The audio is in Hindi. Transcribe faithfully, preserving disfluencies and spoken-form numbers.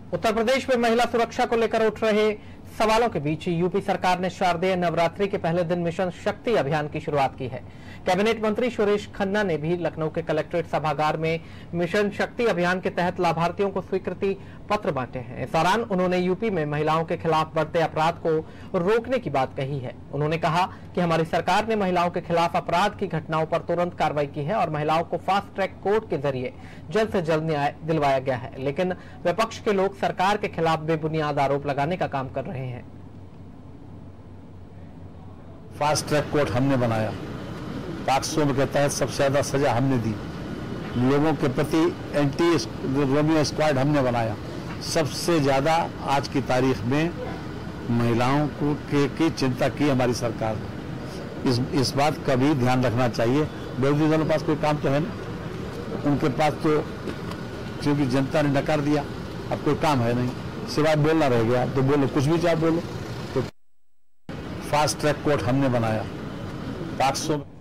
उत्तर प्रदेश में महिला सुरक्षा को लेकर उठ रहे सवालों के बीच यूपी सरकार ने शारदीय नवरात्रि के पहले दिन मिशन शक्ति अभियान की शुरुआत की है। कैबिनेट मंत्री सुरेश खन्ना ने भी लखनऊ के कलेक्ट्रेट सभागार में मिशन शक्ति अभियान के तहत लाभार्थियों को स्वीकृति पत्र बांटे हैं। इस दौरान उन्होंने यूपी में महिलाओं के खिलाफ बढ़ते अपराध को रोकने की बात कही है। उन्होंने कहा कि हमारी सरकार ने महिलाओं के खिलाफ अपराध की घटनाओं पर तुरंत कार्रवाई की है और महिलाओं को फास्ट ट्रैक कोर्ट के जरिए जल्द से जल्द न्याय दिलवाया गया है, लेकिन विपक्ष के लोग सरकार के खिलाफ बेबुनियाद आरोप लगाने का काम कर रहे हैं। फास्ट ट्रैक कोर्ट हमने बनाया, पॉक्सो में के तहत सबसे ज्यादा सजा हमने दी, लोगों के प्रति एंटी रोमियो स्क्वाड हमने बनाया। सबसे ज्यादा आज की तारीख में महिलाओं को के, की चिंता की हमारी सरकार ने। इस इस बात का भी ध्यान रखना चाहिए। विरोधी दलों के पास कोई काम तो है नहीं, उनके पास तो क्योंकि जनता ने नकार दिया, अब कोई काम है नहीं, सिवाय बोलना रह गया। तो बोलो, कुछ भी चाहे बोलो। तो फास्ट ट्रैक कोर्ट हमने बनाया, पॉक्सो